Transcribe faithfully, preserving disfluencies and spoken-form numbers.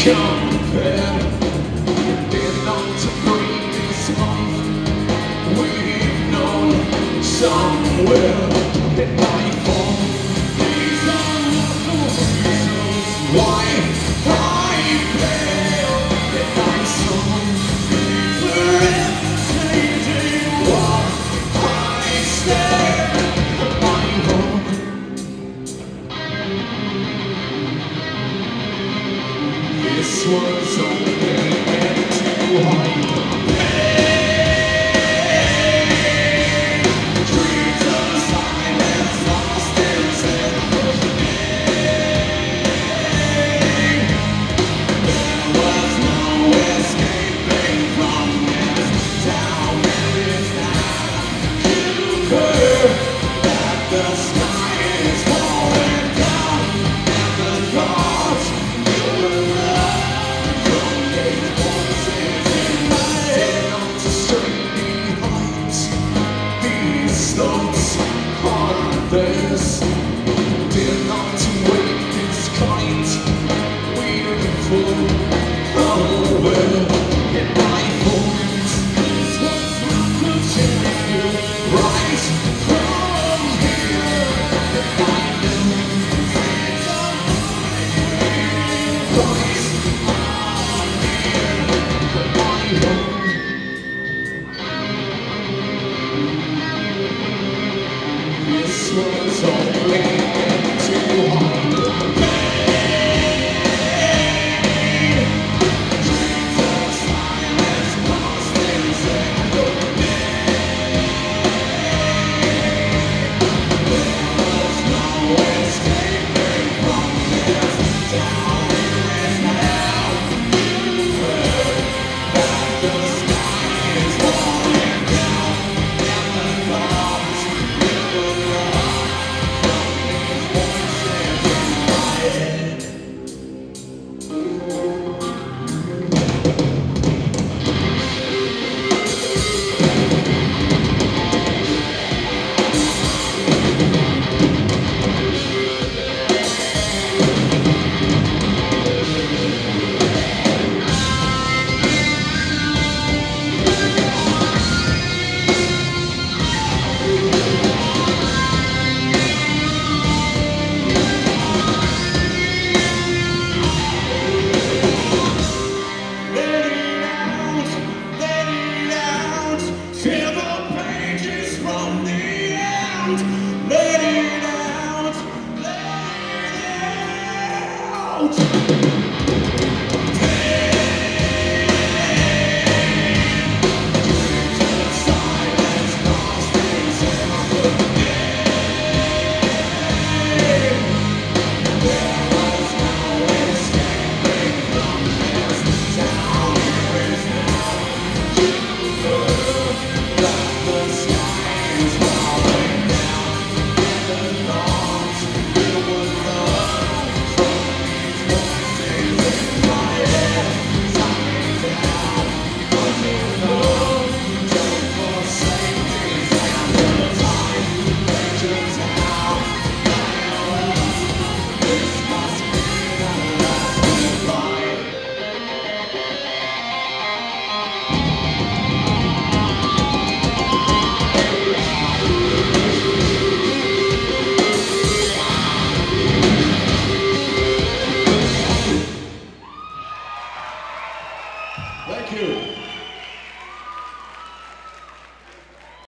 compare. Did not to bring this life we've known somewhere in my phone. These are not the reasons why I fail in my song. Forever changing what I stare at my home. This was only meant to hide the pain. Dreams of silence lost in sympathy. There was no escaping from this town. It is now you heard that the sky is falling down, and the thoughts you will love. Thoughts are theirs. Dare not to wait this kind. We're full of will in my bones. This was not the chance. Right from here, I know things are right on here, my home. This was only meant to hide the pain. Dreams of silence lost in sympathy. There was no escaping from this town. It is now you heard that the sky is falling down, and the thoughts you will love from these voices in my head. Let it out, let it out, tear the pages from the end. Let it out, let it out.